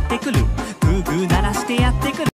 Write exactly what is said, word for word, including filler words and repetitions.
ってくるグーグー鳴らしてや